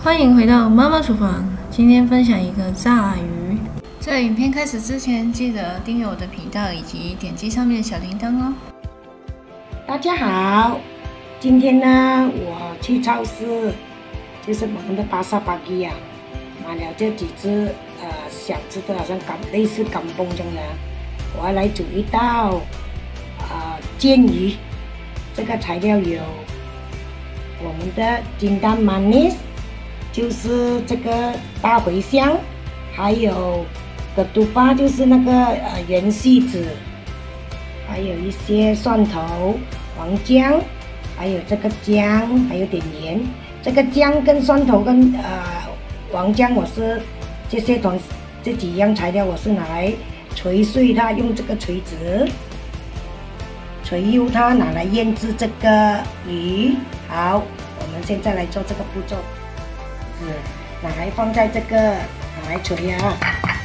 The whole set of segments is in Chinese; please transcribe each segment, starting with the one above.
欢迎回到妈妈厨房，今天分享一个炸鱼。在影片开始之前，记得订阅我的频道以及点击上面的小铃铛哦。 大家好，今天呢，我去超市，就是我们的巴萨巴基啊，买了这几只小只的，好像类似干崩这样的，我要来煮一道煎鱼。这个材料有我们的金蛋manis，就是这个大茴香，还有ketupat就是那个圆细子，还有一些蒜头、黄姜，还有这个姜，还有点盐。这个姜跟蒜头跟黄姜，我是这几样材料我是拿来捶碎它，用这个锤子捶幼它，拿来腌制这个鱼。好，我们现在来做这个步骤。拿来放在这个，拿来捶啊。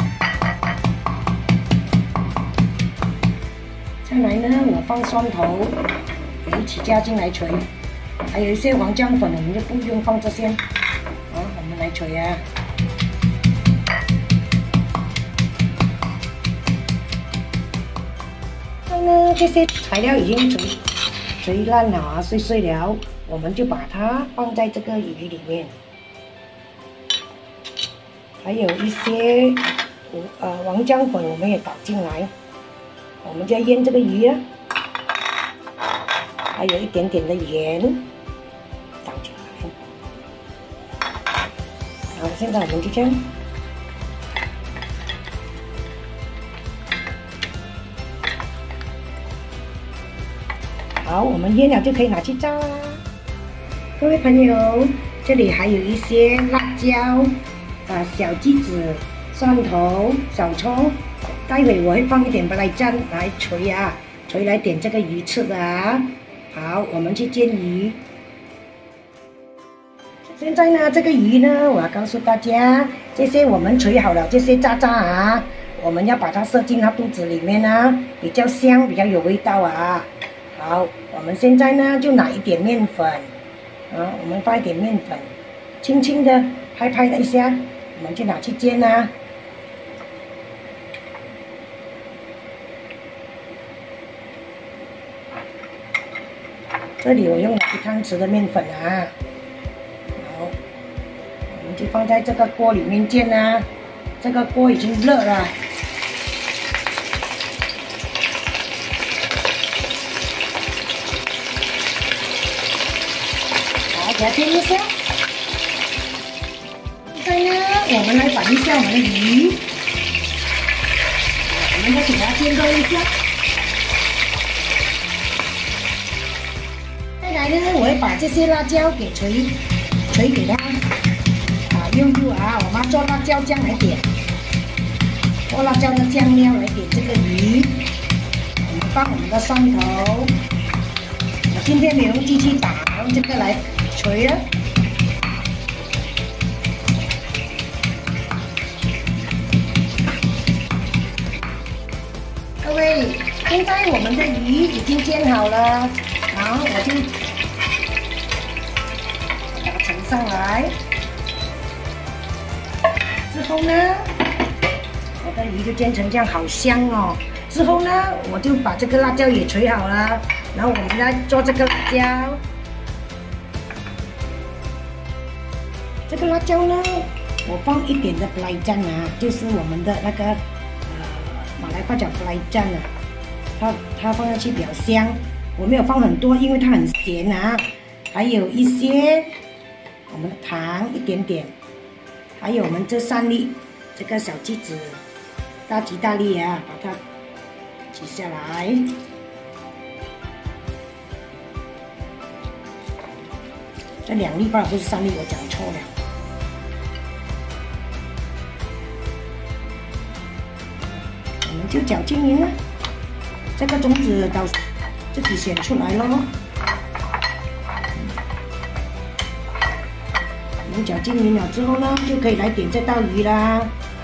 再来呢，我放蒜头也一起加进来捶，还有一些黄姜粉，我们就不用放这些。好，我们来捶啊。这些材料已经捶烂了啊，碎碎了，我们就把它放在这个鱼里面。还有一些黄姜粉，我们也倒进来，我们就要腌这个鱼啊。还有一点点的盐倒进来。好，现在我们就这样。好，我们腌了就可以拿去炸啦。各位朋友，这里还有一些辣椒。小鸡子、蒜头、小葱，待会我会放一点白酱来捶啊，捶来点这个鱼吃的啊。好，我们去煎鱼。现在呢，这个鱼呢，我要告诉大家，这些我们捶好了，这些渣渣啊，我们要把它塞进它肚子里面啊，比较香，比较有味道啊。好，我们现在呢就拿一点面粉，我们放一点面粉，轻轻的拍了一下。我们就拿去煎啊。这里我用了1汤匙的面粉啊。好，我们就放在这个锅里面煎啊。这个锅已经热了。好，给它煎一下。现在呢，我们来摆一下我们的鱼，我们再给它煎多一下。再来呢，我会把这些辣椒给捶给它，用我们做辣椒酱来点，做辣椒的酱料来点这个鱼。我们放我们的蒜头，我今天没用机器打，用这个来捶了。各位，现在我们的鱼已经煎好了，然后我就把它盛上来。之后呢，我的鱼就煎成这样，好香哦。之后呢，我就把这个辣椒也捶好了，然后我们来做这个辣椒。这个辣椒呢，我放一点的白酱啊，就是我们的那个。马来话讲白酱啊，它放上去比较香。我没有放很多，因为它很咸啊。还有一些我们的糖一点点，还有我们这3粒这个小鸡子，大吉大利啊，把它挤下来。这2粒吧，不是3粒，我讲错了。我们就搅均匀了，这个种子到自己选出来咯。我们搅均匀了之后呢，就可以来点这道鱼啦。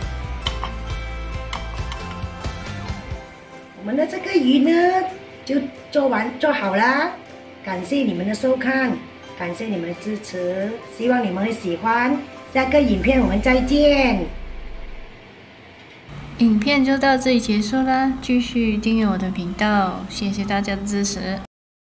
我们的这个鱼呢，就做好啦。感谢你们的收看， 感谢你们的支持，希望你们会喜欢。下个影片我们再见。 影片就到这里结束啦，继续订阅我的频道，谢谢大家的支持。